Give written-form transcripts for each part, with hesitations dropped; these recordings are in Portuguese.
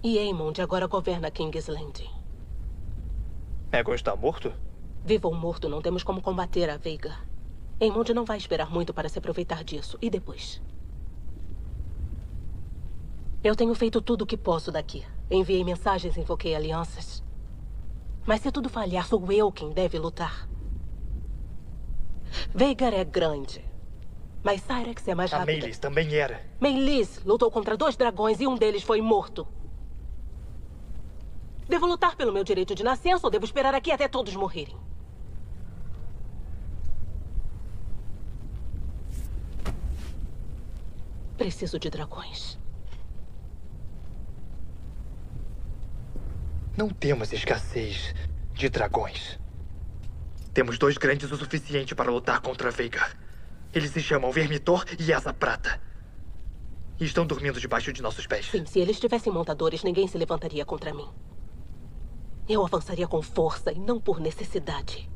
E Aemond agora governa King's Landing. Aegon está morto? Vivo ou morto, não temos como combater a Veiga. Aemond não vai esperar muito para se aproveitar disso. E depois? Eu tenho feito tudo o que posso daqui. Enviei mensagens, invoquei alianças. Mas se tudo falhar, sou eu quem deve lutar. Veigar é grande. Mas Syrax é mais A rápida. Meleys também era. Meleys lutou contra 2 dragões e um deles foi morto. Devo lutar pelo meu direito de nascença ou devo esperar aqui até todos morrerem? Preciso de dragões. Não temos escassez de dragões. Temos 2 grandes o suficiente para lutar contra Veigar. Eles se chamam Vermitor e Asa Prata. E estão dormindo debaixo de nossos pés. Sim, se eles tivessem montadores, ninguém se levantaria contra mim. Eu avançaria com força e não por necessidade.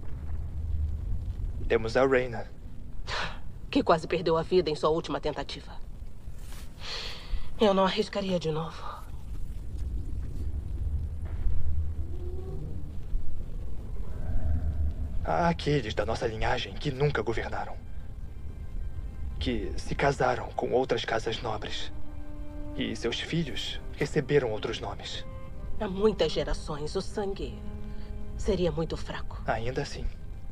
Temos a Rhaena. Que quase perdeu a vida em sua última tentativa. Eu não arriscaria de novo. Há aqueles da nossa linhagem que nunca governaram. Que se casaram com outras casas nobres. E seus filhos receberam outros nomes. Há muitas gerações, o sangue seria muito fraco. Ainda assim.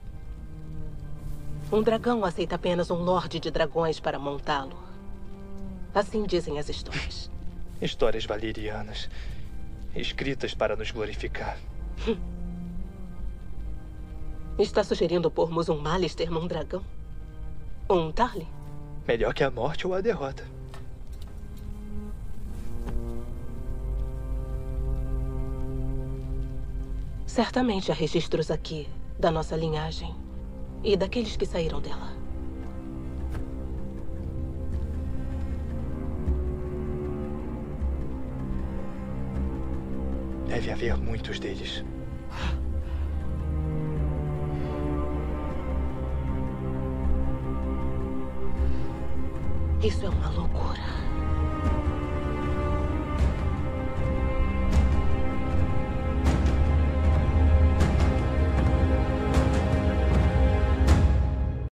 Um dragão aceita apenas um lorde de dragões para montá-lo. Assim dizem as histórias. Histórias valerianas, escritas para nos glorificar. Está sugerindo pormos um Malister num dragão? Ou um Tarly? Melhor que a morte ou a derrota. Certamente há registros aqui da nossa linhagem e daqueles que saíram dela. Deve haver muitos deles. Isso é uma loucura.